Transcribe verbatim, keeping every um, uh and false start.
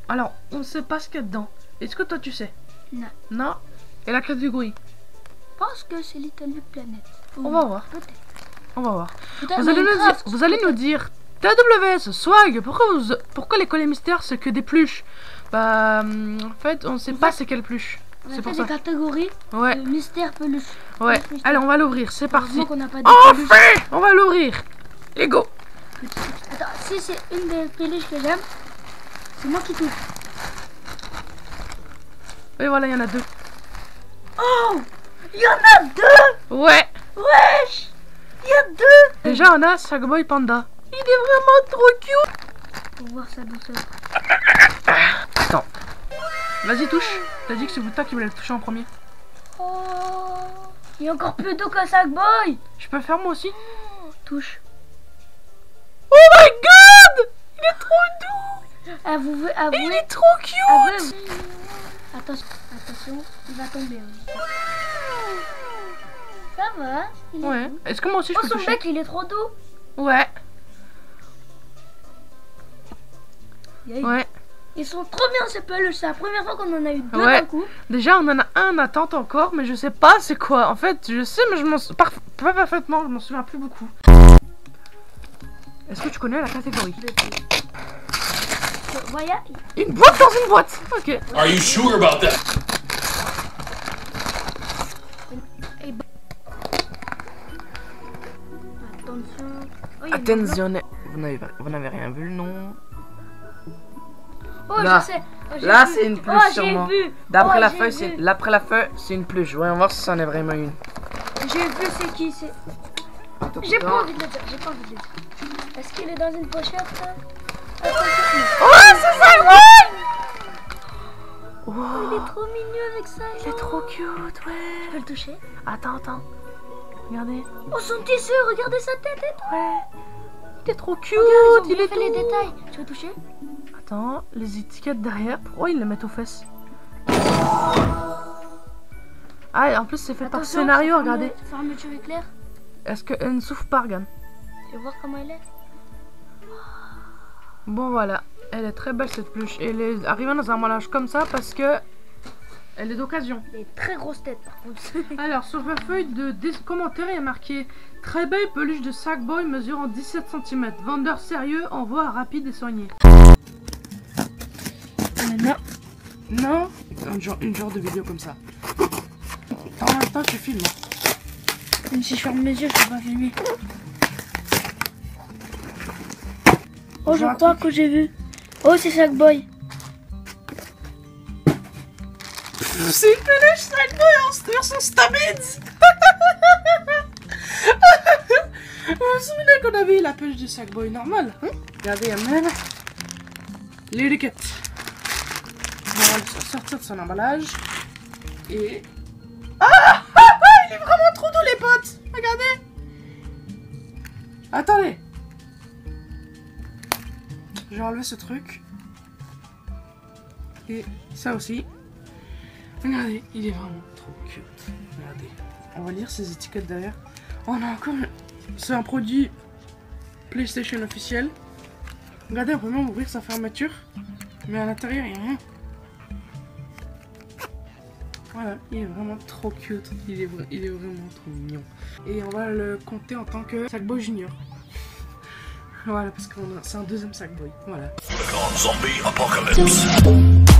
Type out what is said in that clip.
Alors, on sait pas ce qu'il y a dedans. Est-ce que toi tu sais? Non. Non. Et la catégorie? Je pense que c'est Little Big Planet. On va voir. Peut-être. On va voir. Peut-être Vous allez, nous dire, Minecraft. vous allez nous dire T W S, swag, pourquoi, vous, pourquoi les collets mystères c'est que des pluches? Bah, hum, en fait, on sait En pas fait, c'est quelle pluche. On a C'est fait pour des ça. catégories Ouais, de mystère peluche. ouais. Peluche, Allez, on va l'ouvrir, c'est parti. Heureusement qu'on n'a pas de peluche. Enfin, on va l'ouvrir. Et go. Attends, si c'est une des peluches que j'aime, c'est moi qui touche. Et voilà, il y en a deux. Oh, il y en a deux. Ouais. Wesh, il y a deux. Déjà, on a Sackboy Panda. Il est vraiment trop cute. Pour voir sa douceur. Attends. Vas-y, touche. T'as dit que c'est toi qui voulais le toucher en premier. Oh, il y a encore plus doux que Sackboy. Je peux le faire moi aussi? Touche. Oh my god! Il est trop doux! Avouez, Et avouez. il est trop cute! avouez. Attention, attention, il va tomber. Oui. Ça va. Il est Ouais. doux. Est-ce que moi aussi je Oh, peux son toucher? bec, il est trop doux. Ouais. Il- Ouais. Ils sont trop bien ces peluches. C'est la première fois qu'on en a eu deux Ouais. d'un coup. Déjà, on en a un en attente encore, mais je sais pas c'est quoi. En fait, je sais, mais je m'en sou- par- pas parfaitement, je m'en souviens plus beaucoup. Est-ce que tu connais la catégorie? Voilà. Une boîte dans une boîte. Ok. Are you sure about that? Attention. Oh, il y a une Attention, vous n'avez vous n'avez rien vu, non? enveloppe. Oh, Là. je sais. Oh, j'ai Là, vu. c'est une Oh, pluche j'ai sûrement. vu. D'après Oh, la j'ai feuille, vu. c'est l'après la feuille, c'est une pluche. Voyons voir si c'en est vraiment une. J'ai vu c'est qui c'est. Attends, J'ai pas attends. envie de le dire. J'ai pas envie de le dire. Est-ce qu'il est dans une pochette là? Attention. Oh, c'est ça, ouais! Oh, Wow, il est trop mignon avec ça. il est trop cute, Je ouais. peux le toucher. Attends, attends. Regardez. Oh, son tissu. Regardez sa tête et tout. Ouais. Il est trop cute. Regarde, ils ont il bien est fait les tout. détails. Tu veux toucher? Attends, les étiquettes derrière. Pourquoi ils les mettent aux fesses? Ah, et en plus, c'est fait par Attention, scénario, ferme- regardez. Fermeture éclair. Est-ce qu'elle ne souffre pas, regarde? Tu veux voir comment elle est? Bon, voilà. Elle est très belle, cette peluche. Elle est arrivée dans un emballage comme ça parce que elle est d'occasion. Elle a une très grosse tête par contre. Alors, sur la feuille de des commentaires, il y a marqué « Très belle peluche de Sackboy mesurant dix-sept centimètres. Vendeur sérieux, envoi rapide et soigné. » Non. Non. Un genre, une genre de vidéo comme ça. En même temps, tu filmes. Même si je ferme les yeux, je peux pas filmer. Oh, je Genre un crois truc. que j'ai vu. Oh, c'est Sackboy. C'est une peluche Sackboy en version Stabbids. Vous vous souvenez qu'on avait la peluche de Sackboy normale, hein? Regardez, il y a même l'étiquette. On va le sortir de son emballage. Et... Ah, ah, ah, il est vraiment trop doux, les potes. Regardez. Attendez. Je vais enlever ce truc. Et ça aussi. Regardez, il est vraiment trop cute. Regardez. On va lire ces étiquettes derrière. On a encore... C'est un produit PlayStation officiel. Regardez, on peut même ouvrir sa fermeture. Mais à l'intérieur, il n'y a rien. Voilà, il est vraiment trop cute. Il est, vra- il est vraiment trop mignon. Et on va le compter en tant que Sackboy Junior. Voilà, parce que c'est un deuxième Sackboy. Voilà. Zombie apocalypse.